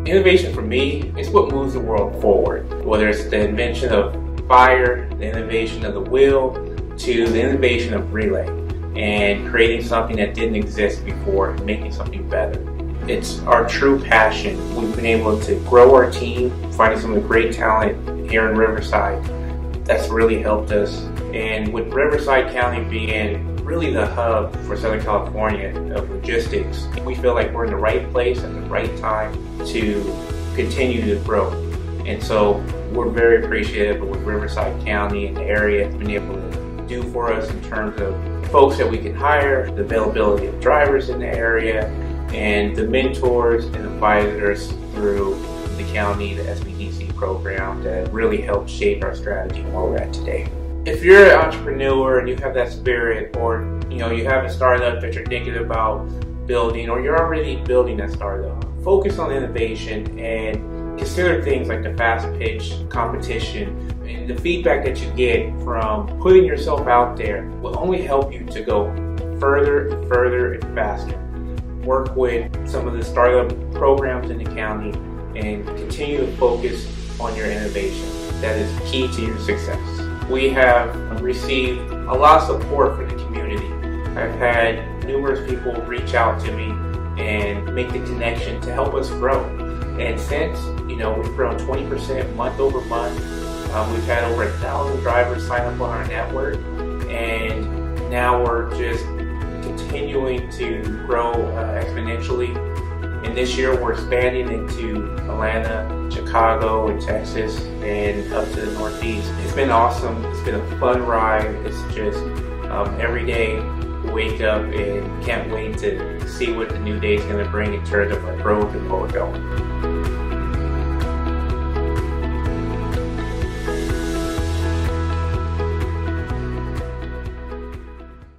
Innovation for me is what moves the world forward, whether it's the invention of fire, the innovation of the wheel, to the innovation of relay, and creating something that didn't exist before and making something better. It's our true passion. We've been able to grow our team, finding some of the great talent here in Riverside. That's really helped us. And with Riverside County being really the hub for Southern California of logistics, we feel like we're in the right place at the right time to continue to grow. And so we're very appreciative of what Riverside County and the area has been able to do for us in terms of folks that we can hire, the availability of drivers in the area, and the mentors and advisors through the county, the SBDC program that really helped shape our strategy and where we're at today. If you're an entrepreneur and you have that spirit, or you have a startup that you're thinking about building, or you're already building that startup, focus on innovation and consider things like the fast pitch competition, and the feedback that you get from putting yourself out there will only help you to go further and further and faster. Work with some of the startup programs in the county and continue to focus on your innovation. That is key to your success. We have received a lot of support from the community. I've had numerous people reach out to me and make the connection to help us grow. And since, we've grown 20% month over month. We've had over 1,000 drivers sign up on our network, and now we're just continuing to grow exponentially. And this year we're expanding into Atlanta, Chicago, and Texas, and up to the Northeast. It's been awesome. It's been a fun ride. It's just every day we wake up and can't wait to see what the new day is going to bring in terms of our growth and where we're going.